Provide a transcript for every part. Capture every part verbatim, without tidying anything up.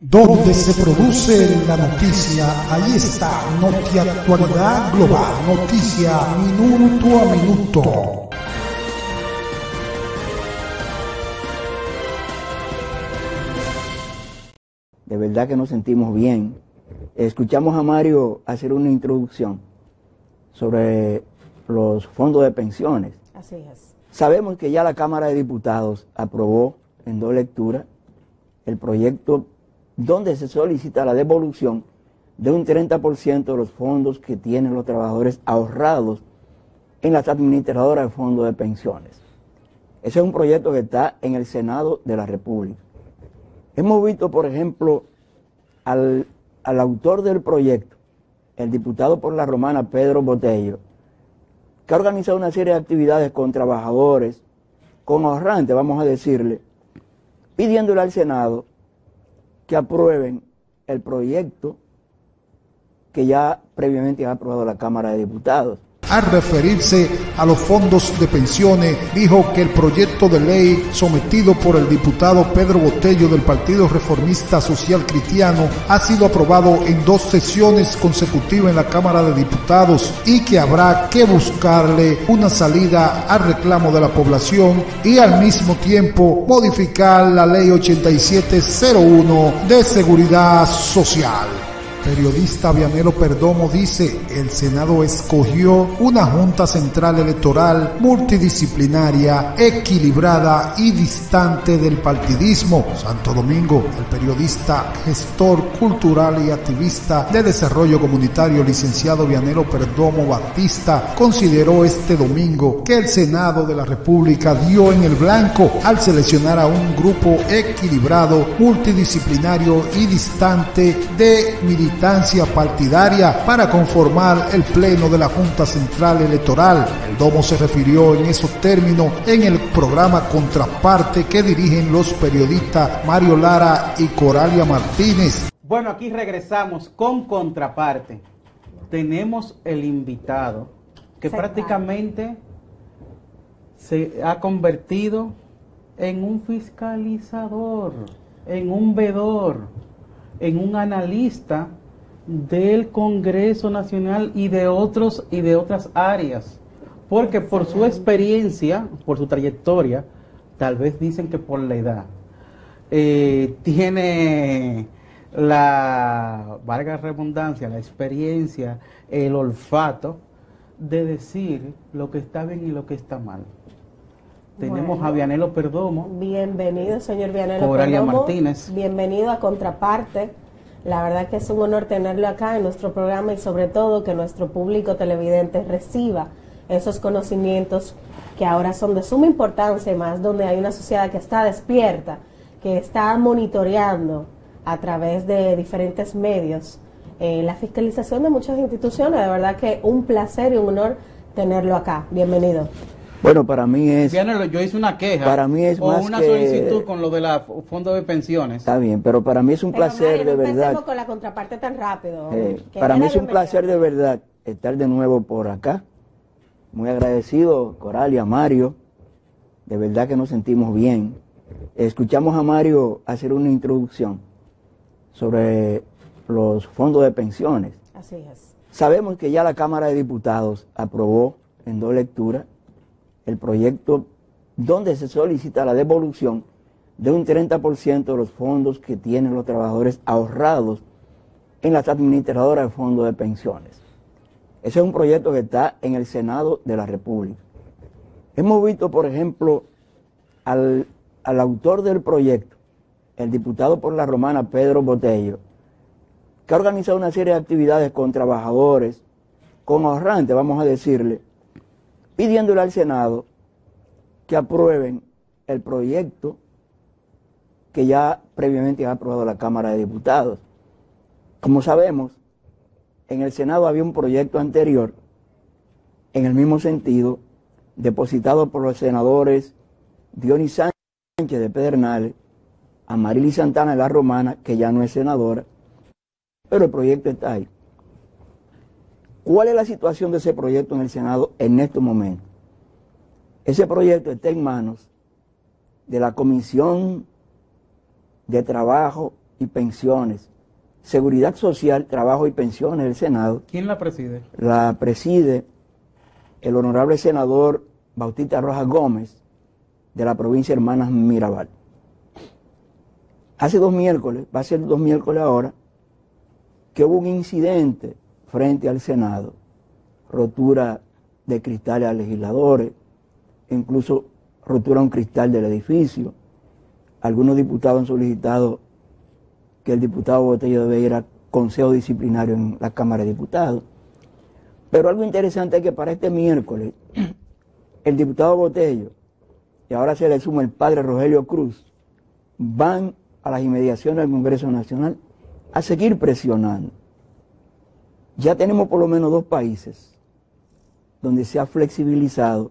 Donde se produce la noticia, ahí está Notiactualidad Global, noticia minuto a minuto. De verdad que nos sentimos bien. Escuchamos a Mario hacer una introducción sobre los fondos de pensiones. Así es. Sabemos que ya la Cámara de Diputados aprobó en dos lecturas el proyecto donde se solicita la devolución de un treinta por ciento de los fondos que tienen los trabajadores ahorrados en las administradoras de fondos de pensiones. Ese es un proyecto que está en el Senado de la República. Hemos visto, por ejemplo, al, al autor del proyecto, el diputado por La Romana, Pedro Botello, que ha organizado una serie de actividades con trabajadores, con ahorrantes, vamos a decirle, pidiéndole al Senado que aprueben el proyecto que ya previamente ha aprobado la Cámara de Diputados. Al referirse a los fondos de pensiones, dijo que el proyecto de ley sometido por el diputado Pedro Botello del Partido Reformista Social Cristiano ha sido aprobado en dos sesiones consecutivas en la Cámara de Diputados y que habrá que buscarle una salida al reclamo de la población y al mismo tiempo modificar la Ley ochenta y siete cero uno de Seguridad Social. Periodista Vianelo Perdomo dice, el Senado escogió una Junta Central Electoral multidisciplinaria, equilibrada y distante del partidismo. Santo Domingo, el periodista, gestor cultural y activista de desarrollo comunitario, licenciado Vianelo Perdomo Batista, consideró este domingo que el Senado de la República dio en el blanco al seleccionar a un grupo equilibrado, multidisciplinario y distante de militares partidaria para conformar el pleno de la Junta Central Electoral. El Domo se refirió en esos términos en el programa Contraparte que dirigen los periodistas Mario Lara y Coralia Martínez. Bueno, aquí regresamos con Contraparte. Tenemos el invitado que se prácticamente se ha convertido en un fiscalizador, en un vedor, en un analista del Congreso Nacional y de otros y de otras áreas, porque por su experiencia, por su trayectoria, tal vez dicen que por la edad, eh, tiene la, valga la redundancia, la experiencia, el olfato de decir lo que está bien y lo que está mal. Tenemos bueno, a Vianelo Perdomo. Bienvenido, señor Vianelo Coralia Perdomo. Martínez. Bienvenido a Contraparte. La verdad que es un honor tenerlo acá en nuestro programa y sobre todo que nuestro público televidente reciba esos conocimientos que ahora son de suma importancia, más donde hay una sociedad que está despierta, que está monitoreando a través de diferentes medios eh, la fiscalización de muchas instituciones. De verdad que un placer y un honor tenerlo acá. Bienvenido. Bueno, para mí es... Vianelo, yo hice una queja para mí es o más una que, solicitud con lo de la fondo de pensiones. Está bien, pero para mí es un pero placer Mario, no de verdad. con la contraparte tan rápido. Eh, para mí es un placer de verdad estar de nuevo por acá. Muy agradecido, Coralia, Mario. De verdad que nos sentimos bien. Escuchamos a Mario hacer una introducción sobre los fondos de pensiones. Así es. Sabemos que ya la Cámara de Diputados aprobó en dos lecturas el proyecto donde se solicita la devolución de un treinta por ciento de los fondos que tienen los trabajadores ahorrados en las administradoras de fondos de pensiones. Ese es un proyecto que está en el Senado de la República. Hemos visto, por ejemplo, al, al autor del proyecto, el diputado por La Romana, Pedro Botello, que ha organizado una serie de actividades con trabajadores, con ahorrantes, vamos a decirle, pidiéndole al Senado que aprueben el proyecto que ya previamente ha aprobado la Cámara de Diputados. Como sabemos, en el Senado había un proyecto anterior, en el mismo sentido, depositado por los senadores Dionis Sánchez de Pedernales, Amarili Santana de La Romana, que ya no es senadora, pero el proyecto está ahí. ¿Cuál es la situación de ese proyecto en el Senado en estos momentos? Ese proyecto está en manos de la Comisión de Trabajo y Pensiones, Seguridad Social, Trabajo y Pensiones del Senado. ¿Quién la preside? La preside el honorable senador Bautista Rojas Gómez, de la provincia de Hermanas Mirabal. Hace dos miércoles, va a ser dos miércoles ahora, que hubo un incidente frente al Senado, rotura de cristales a legisladores, incluso rotura de un cristal del edificio. Algunos diputados han solicitado que el diputado Botello debe ir a consejo disciplinario en la Cámara de Diputados. Pero algo interesante es que para este miércoles, el diputado Botello, y ahora se le suma el padre Rogelio Cruz, van a las inmediaciones del Congreso Nacional a seguir presionando. Ya tenemos por lo menos dos países donde se ha flexibilizado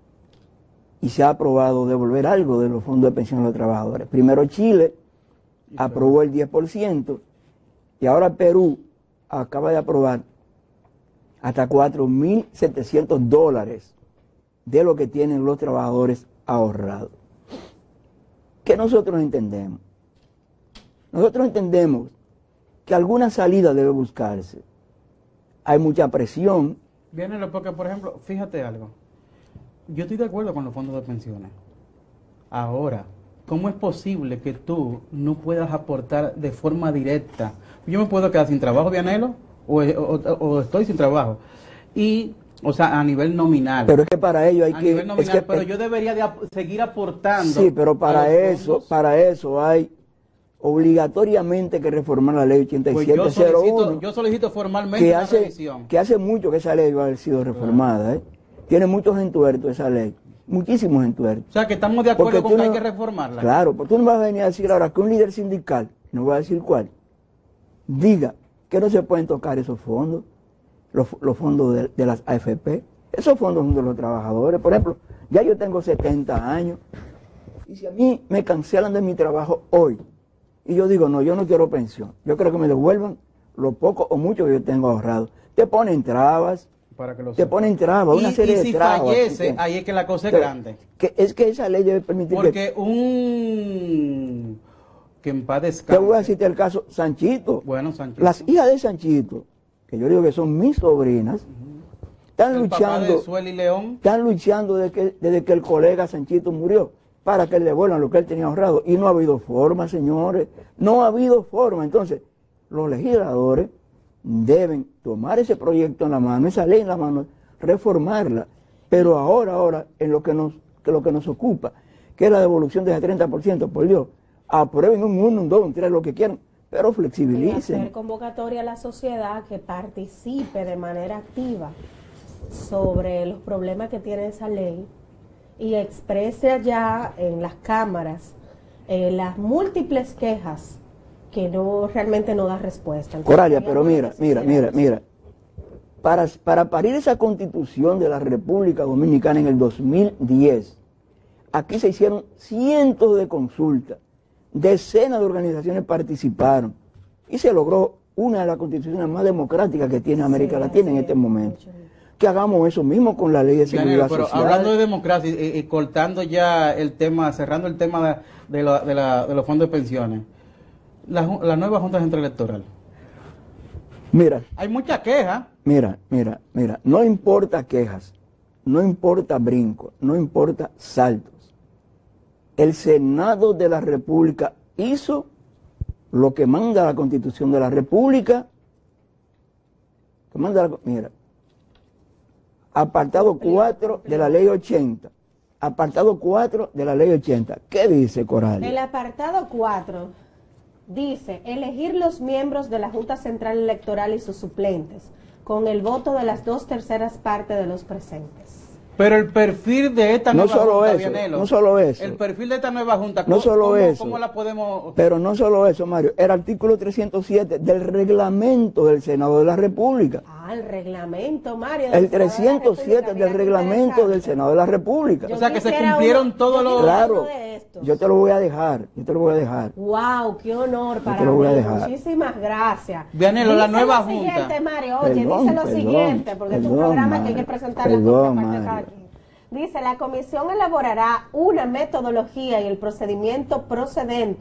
y se ha aprobado devolver algo de los fondos de pensión a los trabajadores. Primero Chile aprobó el diez por ciento y ahora Perú acaba de aprobar hasta cuatro mil setecientos dólares de lo que tienen los trabajadores ahorrados. ¿Qué nosotros entendemos? Nosotros entendemos que alguna salida debe buscarse. Hay mucha presión. Viene porque, por ejemplo, fíjate algo. Yo estoy de acuerdo con los fondos de pensiones. Ahora, ¿cómo es posible que tú no puedas aportar de forma directa? Yo me puedo quedar sin trabajo, Vianelo, o, o, o estoy sin trabajo. Y, o sea, a nivel nominal. Pero es que para ello hay a que... nivel nominal, es que, pero yo debería de ap seguir aportando. Sí, pero para eso, fondos. para eso hay obligatoriamente que reformar la ley ochenta y siete cero uno. Pues yo, solicito, yo solicito formalmente que una hace, revisión. Que hace mucho que esa ley va a haber sido reformada, ¿eh? Tiene muchos entuertos esa ley, muchísimos entuertos. O sea, que estamos de acuerdo Porque con tú que no- hay que reformarla. Claro, porque tú no vas a venir a decir ahora que un líder sindical, no voy a decir cuál, diga que no se pueden tocar esos fondos, los, los fondos de, de las A F P. Esos fondos son de los trabajadores. Por ejemplo, ya yo tengo setenta años y si a mí me cancelan de mi trabajo hoy y yo digo, no, yo no quiero pensión, yo creo que me devuelvan lo poco o mucho que yo tengo ahorrado. Te ponen trabas, Para que lo te sepa. ponen trabas, una Y, serie y de si trabas. fallece, ¿entiendes? ahí es que la cosa es Pero, grande. que es que esa ley debe permitir que... Porque un... que en paz descanse. Te voy a decirte el caso Sanchito. Bueno, Sanchito. Las hijas de Sanchito, que yo digo que son mis sobrinas, están El papá de luchando, Sueli León. están luchando desde que, desde que el colega Sanchito murió para que le devuelvan lo que él tenía ahorrado. Y no ha habido forma, señores. No ha habido forma. Entonces, los legisladores deben tomar ese proyecto en la mano, esa ley en la mano, reformarla. Pero ahora, ahora, en lo que nos, que lo que nos ocupa, que es la devolución de ese treinta por ciento, por Dios, aprueben un uno, un dos, un tres, lo que quieran, pero Y flexibilicen. hacer convocatoria a la sociedad que participe de manera activa sobre los problemas que tiene esa ley y exprese allá en las cámaras eh, las múltiples quejas que no realmente no da respuesta. Entonces, Coralia, sería pero bueno mira, que se mira, hiciera mira, eso. mira. Para, para parir esa constitución de la República Dominicana en el dos mil diez, aquí se hicieron cientos de consultas, decenas de organizaciones participaron y se logró una de las constituciones más democráticas que tiene América Sí, Latina en así este es, momento. mucho. Que hagamos eso mismo con la ley de Vianelo, seguridad pero social. hablando de democracia y, y cortando ya el tema, cerrando el tema de, de, la- de, la- de los fondos de pensiones, la, ju- la nueva Junta Central Electoral. Mira, Hay mucha queja. Mira, mira, mira, no importa quejas, no importa brincos, no importa saltos. El Senado de la República hizo lo que manda la Constitución de la República. Que manda la- mira, apartado cuatro de la Ley ochenta. Apartado cuatro de la Ley ochenta. ¿Qué dice Coralia? El apartado cuatro dice, elegir los miembros de la Junta Central Electoral y sus suplentes, con el voto de las dos terceras partes de los presentes. Pero el perfil de esta No nueva solo Junta, eso, Vianelo, no solo eso. el perfil de esta nueva Junta, No ¿cómo, solo cómo- eso. cómo la podemos...? Pero no solo eso, Mario, el artículo trescientos siete del reglamento del Senado de la República. Ah, el reglamento, Mario. El del Senado de la trescientos siete República, del mira qué reglamento del interesante. Senado de la República. Yo O sea, que se quisiera cumplieron uno- todos yo los- quisiera Claro, uno de estos. yo te lo voy a dejar, yo te lo voy a dejar. Wow, qué honor para te lo voy a mí. dejar. Muchísimas gracias. Vianelo, la Dice nueva lo Junta. siguiente, Mario, oye, Perdón, dice lo perdón, siguiente, porque es un perdón, programa que hay que Mario, presentar perdón, la contraparte Mario. aquí. Dice, la comisión elaborará una metodología y el procedimiento procedente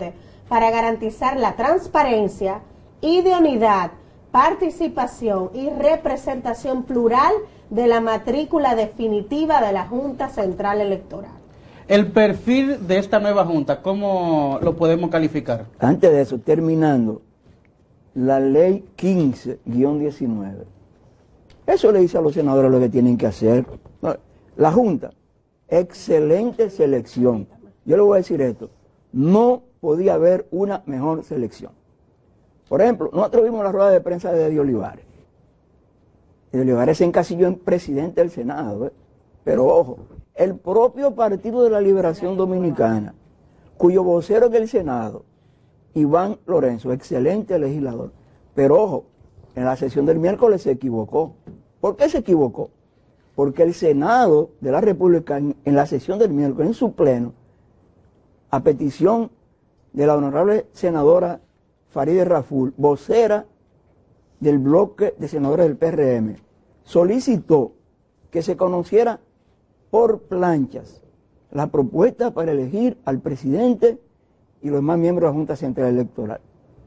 para garantizar la transparencia, idoneidad, participación y representación plural de la matrícula definitiva de la Junta Central Electoral. El perfil de esta nueva Junta, ¿cómo lo podemos calificar? Antes de eso, terminando, la ley quince guión diecinueve. Eso le dice a los senadores lo que tienen que hacer. La Junta, excelente selección. Yo le voy a decir esto, no podía haber una mejor selección. Por ejemplo, nosotros vimos la rueda de prensa de Eddie Olivares. Eddie Olivares se encasilló en presidente del Senado, ¿eh? Pero ojo, el propio Partido de la Liberación Dominicana, cuyo vocero es el Senado, Iván Lorenzo, excelente legislador, pero ojo, en la sesión del miércoles se equivocó. ¿Por qué se equivocó? Porque el Senado de la República, en, en la sesión del miércoles, en su pleno, a petición de la honorable senadora Farideh Raful, vocera del bloque de senadores del P R M, solicitó que se conociera por planchas la propuesta para elegir al presidente y los demás miembros de la Junta Central Electoral.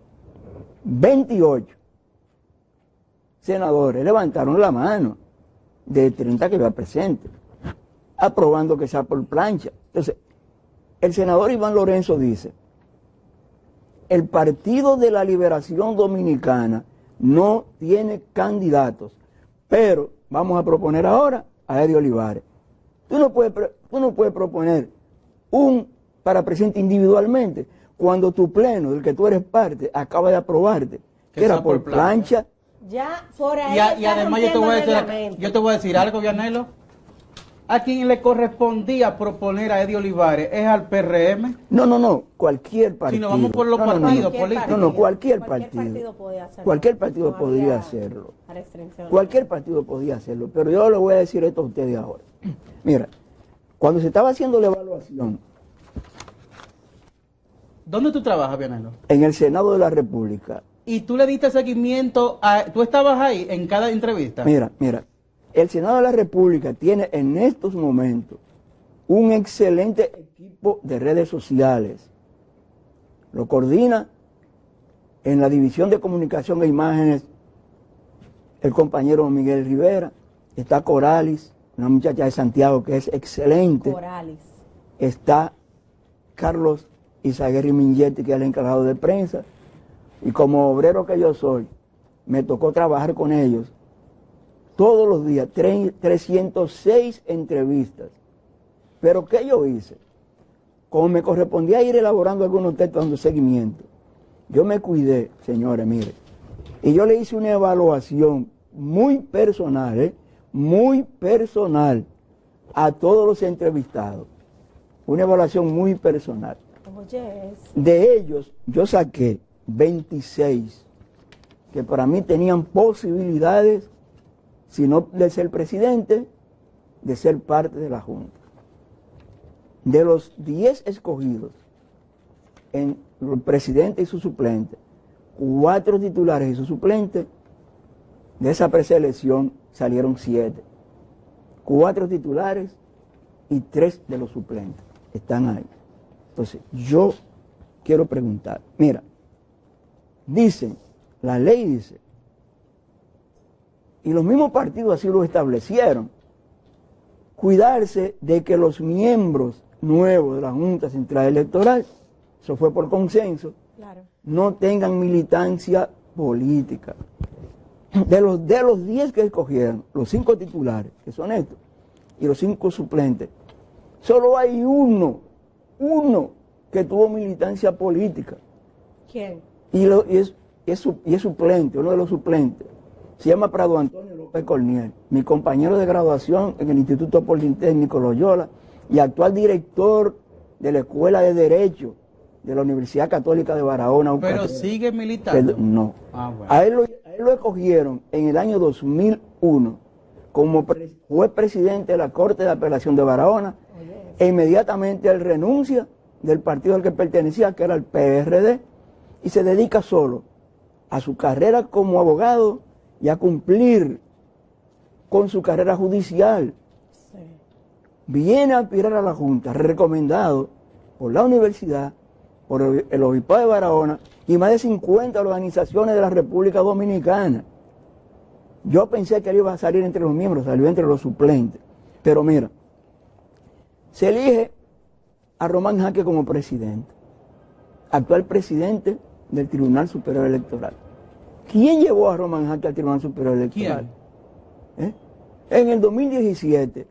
veintiocho senadores levantaron la mano de treinta que había presentes, aprobando que sea por plancha. Entonces, el senador Iván Lorenzo dice, el Partido de la Liberación Dominicana no tiene candidatos, pero vamos a proponer ahora a Eddie Olivares. Tú no puedes, tú no puedes proponer un para presidente individualmente cuando tu pleno, del que tú eres parte, acaba de aprobarte, que era por plancha. Ya por ahí y, a, y además yo te, voy a decir, yo te voy a decir algo, Vianelo. A quien le correspondía proponer a Eddie Olivares es al P R M. No, no, no, cualquier partido. Si nos vamos por los no, no, partidos no, políticos. No, no, cualquier, cualquier partido. partido podía hacerlo. Cualquier partido no podía hacerlo. Restricción. Cualquier partido podía hacerlo. Pero yo le voy a decir esto a ustedes ahora. Mira, cuando se estaba haciendo la evaluación. ¿Dónde tú trabajas, Vianelo? En el Senado de la República. ¿Y tú le diste seguimiento a... ¿Tú estabas ahí en cada entrevista? Mira, mira. El Senado de la República tiene en estos momentos un excelente equipo de redes sociales. Lo coordina en la División de Comunicación e Imágenes el compañero Miguel Rivera. Está Coralis, una muchacha de Santiago que es excelente. Coralis. Está Carlos Izaguirre Mingetti, que es el encargado de prensa. Y como obrero que yo soy, me tocó trabajar con ellos todos los días, trescientas seis entrevistas. Pero ¿qué yo hice? Como me correspondía ir elaborando algunos textos dando seguimiento, yo me cuidé, señores, mire, y yo le hice una evaluación muy personal, ¿eh? muy personal a todos los entrevistados. Una evaluación muy personal. Oye, de ellos yo saqué veintiséis que para mí tenían posibilidades, si no de ser presidente, de ser parte de la Junta. De los diez escogidos, en el presidente y su suplente, cuatro titulares y su suplente, de esa preselección salieron siete. Cuatro titulares y tres de los suplentes están ahí. Entonces, yo quiero preguntar, mira, dicen, la ley dice, y los mismos partidos así lo establecieron, cuidarse de que los miembros nuevos de la Junta Central Electoral, eso fue por consenso, claro, no tengan militancia política. De los de los diez que escogieron, los cinco titulares, que son estos, y los cinco suplentes, solo hay uno, uno que tuvo militancia política. ¿Quién? Y, lo, y, es, y, es, y es suplente, uno de los suplentes. Se llama Prado Antonio López Corniel, mi compañero de graduación en el Instituto Politécnico Loyola y actual director de la Escuela de Derecho de la Universidad Católica de Barahona. Pero sigue militando. Pero, no. Ah, bueno. a, él lo, a él lo escogieron en el año dos mil uno como pre, juez presidente de la Corte de Apelación de Barahona. Oye. E inmediatamente él renuncia del partido al que pertenecía, que era el P R D, y se dedica solo a su carrera como abogado y a cumplir con su carrera judicial. Sí. Viene a aspirar a la Junta, recomendado por la universidad por el, el Obispado de Barahona y más de cincuenta organizaciones de la República Dominicana. Yo pensé que él iba a salir entre los miembros, salió entre los suplentes. Pero mira, se elige a Román Jaques como presidente, actual presidente del Tribunal Superior Electoral. ¿Quién llevó a Román Jaques al Tribunal Superior Electoral? ¿Eh? En el dos mil diecisiete,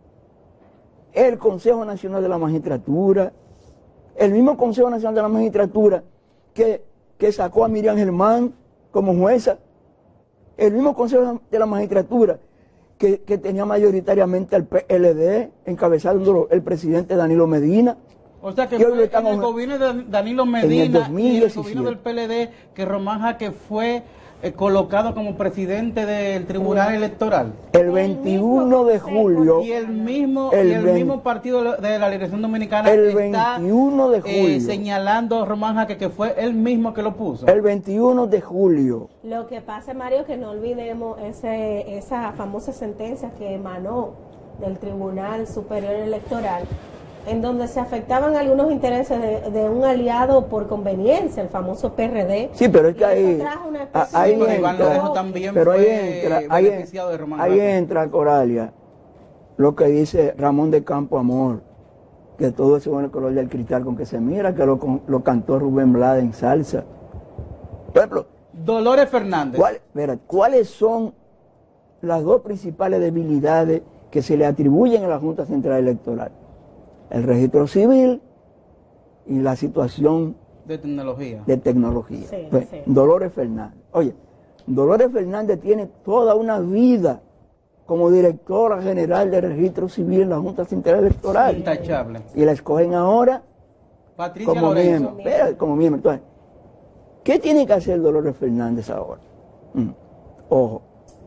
el Consejo Nacional de la Magistratura, el mismo Consejo Nacional de la Magistratura que, que sacó a Miriam Germán como jueza, el mismo Consejo de la Magistratura que, que tenía mayoritariamente al P L D, encabezando el presidente Danilo Medina. O sea que fue en el gobierno de Danilo Medina y el gobierno del P L D que Román Jaques fue eh, colocado como presidente del Tribunal Electoral. El veintiuno de julio. Y el mismo, el y el mismo partido de la Liberación Dominicana el está veintiuno de julio. Eh, señalando a Román Jaques que fue él mismo que lo puso. El veintiuno de julio. Lo que pasa, Mario, que no olvidemos ese, esa famosa sentencia que emanó del Tribunal Superior Electoral, en donde se afectaban algunos intereses de, de un aliado por conveniencia, el famoso P R D. Sí, pero es que ahí, ahí pero entra, Iván Lorenzo también pero ahí fue entra, beneficiado ahí, de Román ahí Jaques. entra, Coralia, lo que dice Ramón de Campo Amor, que todo ese bueno color del cristal con que se mira, que lo, lo cantó Rubén Blades en salsa. Por ejemplo, Dolores Fernández. ¿cuál, mira, ¿cuáles son las dos principales debilidades que se le atribuyen a la Junta Central Electoral? El registro civil y la situación de tecnología. De tecnología. Sí, pues, sí. Dolores Fernández. Oye, Dolores Fernández tiene toda una vida como directora general de registro civil en la Junta Central Electoral. Sí. Intachable. Y la escogen ahora Patricia como Lorenzo. miembro. Espera, como miembro. Entonces, ¿qué tiene que hacer Dolores Fernández ahora? Mm, Ojo,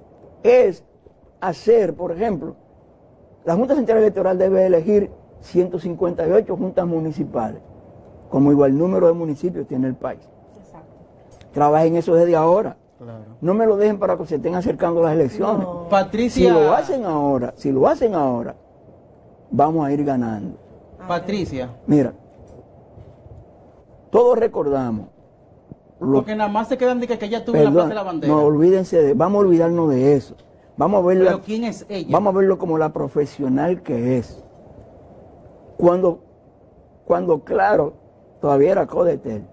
es hacer, por ejemplo, la Junta Central Electoral debe elegir ciento cincuenta y ocho juntas municipales, como igual número de municipios tiene el país. Exacto. Trabajen eso desde ahora. Claro. No me lo dejen para que se estén acercando las elecciones. No. Patricia. Si lo hacen ahora, si lo hacen ahora, vamos a ir ganando. Patricia. Mira, todos recordamos. lo- Porque nada más se quedan de que, que ella tuvo en la perdón, Plaza de la Bandera. no, olvídense de, vamos a olvidarnos de eso. Vamos a verla, Pero ¿quién es ella? vamos a verlo como la profesional que es. Cuando, cuando claro, todavía era Codetel,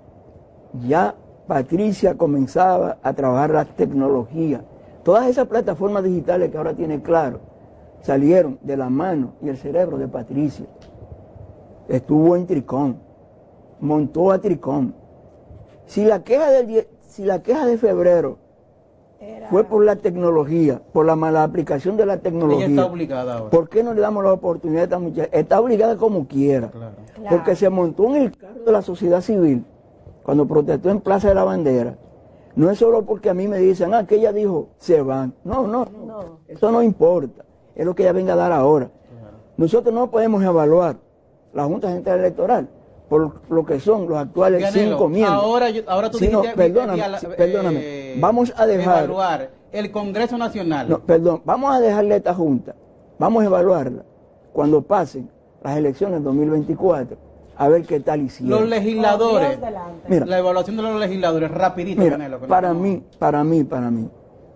ya Patricia comenzaba a trabajar las tecnologías. Todas esas plataformas digitales que ahora tiene Claro, salieron de la mano y el cerebro de Patricia. Estuvo en Tricom, montó a Tricom. Si la queja del die- si la queja de febrero Era- fue por la tecnología, por la mala aplicación de la tecnología, Ella está obligada ahora. ¿por qué no le damos la oportunidad a esta muchacha? Está obligada como quiera. Claro. Claro. Porque se montó en el carro de la sociedad civil cuando protestó en Plaza de la Bandera. No es solo porque a mí me dicen, ah, que ella dijo, se van. No, no, no. No. Eso no importa. Es lo que ella venga a dar ahora. Claro. Nosotros no podemos evaluar la Junta Central Electoral por lo que son los actuales Vianelo, cinco miembros. Ahora, yo- ahora tú Sino, dijiste, perdóname, eh, sí, perdóname. eh, Vamos a dejar- evaluar el Congreso Nacional. No, perdón, vamos a dejarle a esta Junta, vamos a evaluarla cuando pasen las elecciones dos mil veinticuatro, a ver qué tal hicieron. Los legisladores. Con Dios delante. Mira, La evaluación de los legisladores, rapidito, Mira, Vianelo, que no- para mí, para mí, para mí.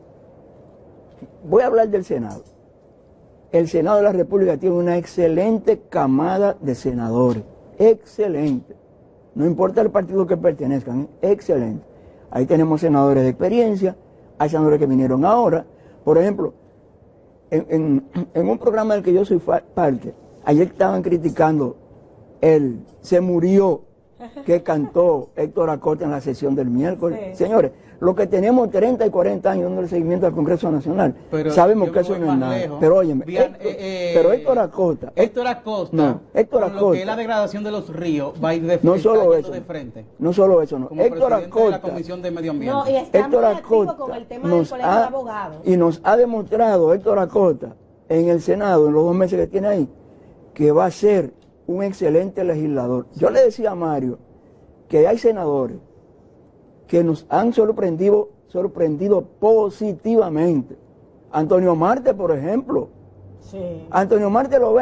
Voy a hablar del Senado. El Senado de la República tiene una excelente camada de senadores. Excelente. No importa el partido que pertenezcan, ¿eh? Excelente. Ahí tenemos senadores de experiencia, hay senadores que vinieron ahora. Por ejemplo, en, en- en un programa del que yo soy fa- parte, ayer estaban criticando el Se murió que cantó Héctor Acosta en la sesión del miércoles. Sí. Señores, los que tenemos treinta y cuarenta años dando el seguimiento al Congreso Nacional, Pero sabemos yo que me eso voy no es más nada. lejos. Pero óyeme, Bien, Héctor- eh, eh, pero Héctor Acosta, Héctor Acosta, No, Héctor con lo Acosta. que es la degradación de los ríos, va a ir de no está solo yendo eso, de frente. no solo eso, no. Como Héctor presidente de la Acosta, Comisión de Medio Ambiente. No, y está Héctor muy activo Acosta con el tema del nos colegio ha, de abogados. y nos ha demostrado Héctor Acosta en el Senado, en los dos meses que tiene ahí, que va a ser un excelente legislador. Yo le decía a Mario que hay senadores que nos han sorprendido, sorprendido positivamente. Antonio Marte, por ejemplo. Sí. Antonio Marte lo ven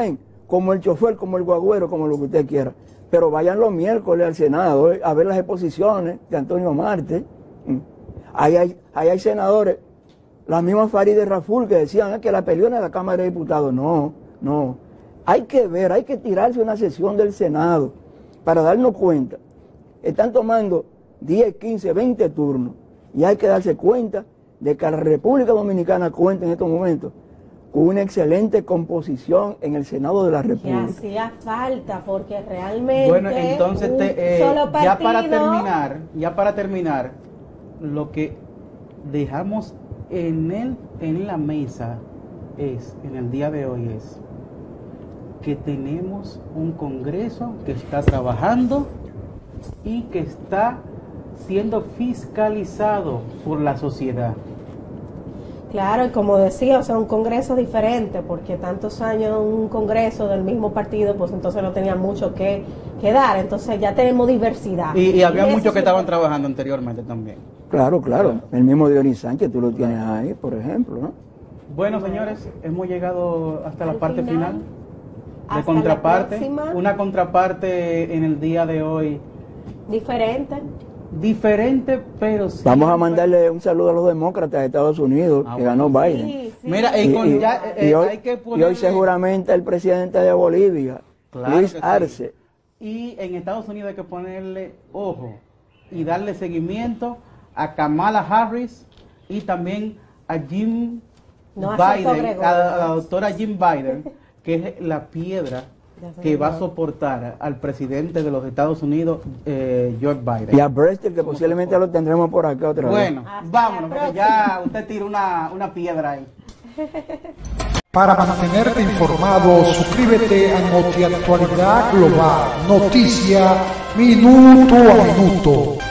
como el chofer, como el guagüero, como lo que usted quiera. Pero vayan los miércoles al Senado eh, a ver las exposiciones de Antonio Marte. Ahí hay, ahí hay senadores, la misma Farideh Raful, que decían eh, que la peleó en la Cámara de Diputados. No, no. Hay que ver, hay que tirarse una sesión del Senado para darnos cuenta. Están tomando diez, quince, veinte turnos y hay que darse cuenta de que la República Dominicana cuenta en estos momentos con una excelente composición en el Senado de la República. Que hacía falta, porque realmente bueno, entonces te, eh, solo partido... ya para terminar, ya para terminar, lo que dejamos en el, en la mesa es, en el día de hoy es que tenemos un Congreso que está trabajando y que está siendo fiscalizado por la sociedad. Claro, y como decía, o sea, un congreso diferente, porque tantos años un congreso del mismo partido, pues entonces no tenía mucho que, que dar, entonces ya tenemos diversidad. Y, y había y muchos que es estaban trabajando anteriormente también. Claro, claro, el mismo Dionis Sánchez, tú lo tienes ahí, por ejemplo, ¿no? Bueno, señores, hemos llegado hasta la Al parte final, final de hasta contraparte, la próxima. una contraparte en el día de hoy Diferente. diferente, pero sí. Vamos a mandarle un saludo a los demócratas de Estados Unidos, Ah, que ganó Sí, Biden. sí. Mira, y, con Y- ya, y eh, hoy, hay que y ponerle, hoy seguramente el presidente de Bolivia, Claro Luis que sí. Arce. Y en Estados Unidos hay que ponerle ojo y darle seguimiento a Kamala Harris y también a Jim No, a Sergio Biden, Gregorio. a la, a la doctora Jim Biden, que es la piedra que va a soportar al presidente de los Estados Unidos, eh, Joe Biden. Y a Brester, que posiblemente lo tendremos por acá otra vez. Bueno, Hasta vámonos, la porque próxima. ya usted tira una, una piedra ahí. Para mantenerte informado, suscríbete a Notiactualidad Global, noticia minuto a minuto.